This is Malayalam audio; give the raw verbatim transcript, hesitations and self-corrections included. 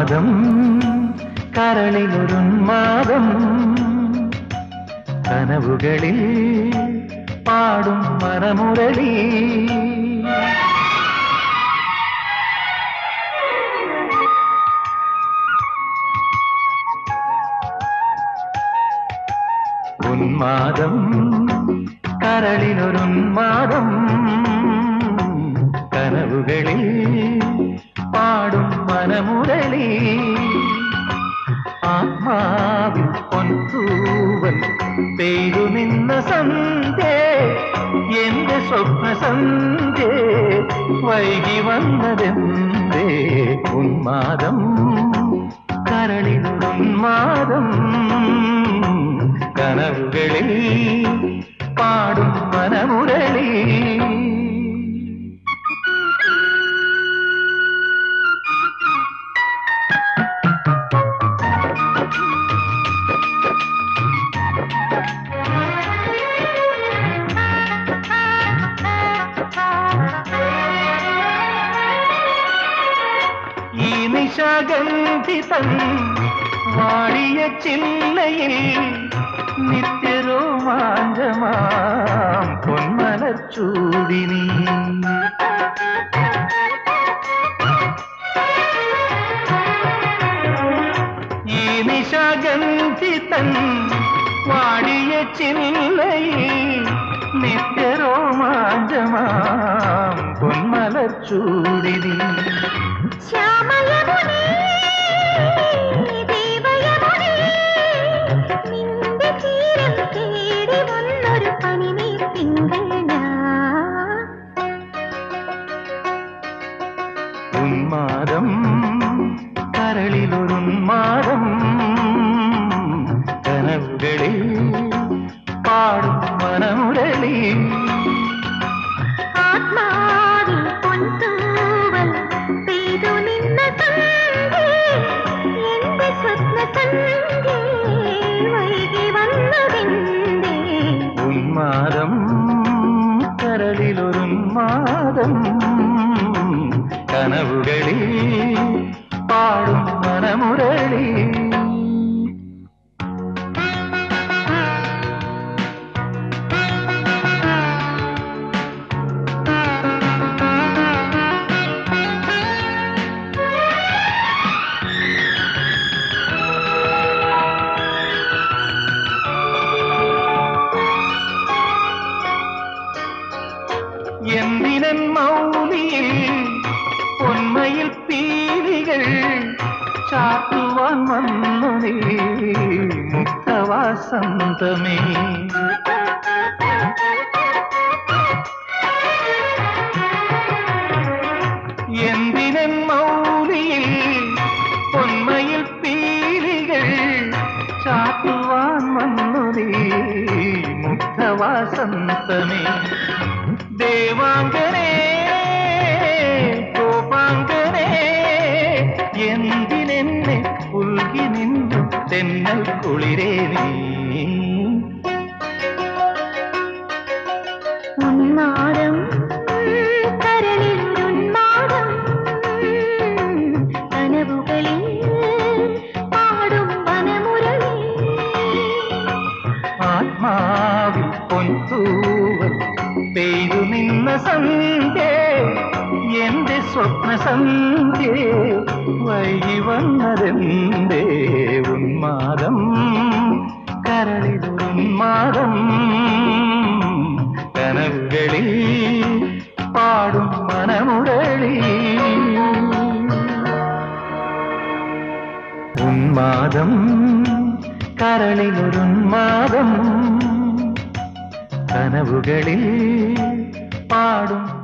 ഉന്മാദം കരളിലൊരുന്മാദം കനവുകളിൽ പാടും മനമുരളി ഉന്മാദം കരളിലൊരുന്മാദം കനവുകളിൽ പാടും മനമുരളി ആത്മാവിൽ പൊൻതൂവൽ പെയ്തു നിന്ന സന്ധ്യേ എന്റെ സ്വപ്ന സന്ധ്യേ വൈകി വന്നതെന്തേ ഉന്മാദം കരളിലൊരുന്മാദം കനവുകളിൽ പാടും മനമുരളി ഈ നിശാഗന്ധിതൻ വാടിയ ചില്ലയിൽ നിത്യരോമാഞ്ചമാം പൊന്മലച്ചൂടിനി ഈ നിശാഗന്ധിതൻ വാടിയ ചില്ലയിൽ നിത്യരോമാഞ്ചമാം പൊന്മലച്ചൂടിനി ശ്യാമയമുനേ ദേവയമുനേ നിന്റെ തീരം തേടി വന്നൊരു പനിനീർ തിങ്കൾ ഞാൻ ഉന്മാദം കരളിലൊരുന്മാദം കനവുകളിൽ പാടും മനമുരളി ആത്മാവിൽ പൊൻതൂവൽ പെയ്തു നിന്ന സന്ധ്യേ എന്റെ സ്വപ്ന സന്ധ്യേ വൈകി വന്നതെന്തേ ഉന്മാദം കരളിലൊരുന്മാദം കനവുകളിൽ പാടും മനമുരളി എന്തിനൻ മൗലിയിൽ പൊന്മയിൽ പീലികൾ ചാത്തുവാൻ വന്നു നീ മുക്തവാസന്തമേ എന്തിനൻ മൗലിയിൽ പൊന്മയിൽ പീലികൾ ചാത്തുവാൻ വന്നു നീ മുക്തവാസന്തമേ ദേവാംഗനേ ഗോപാംഗനേ എന്തിനെന്നെ പുൽകി നിന്നു തെന്നൽ കുളിരേ നീ ഉന്മാദം കരളിൽ ഉന്മാദം കനവുകളിൽ പാടും വനമുരളി ആത്മാവിൽ പൊൻതൂവൽ പെയ്തു നിന്ന സന്ധ്യേ എന്റെ സ്വപ്ന സന്ധ്യേ വൈകി വന്നതെന്തേ ഉന്മാദം കരളിലൊരുന്മാദം കനവുകളിൽ പാടും മനമുരളി ഉന്മാദം കരളിലൊരുന്മാദം കനവുകളിൽ പാടും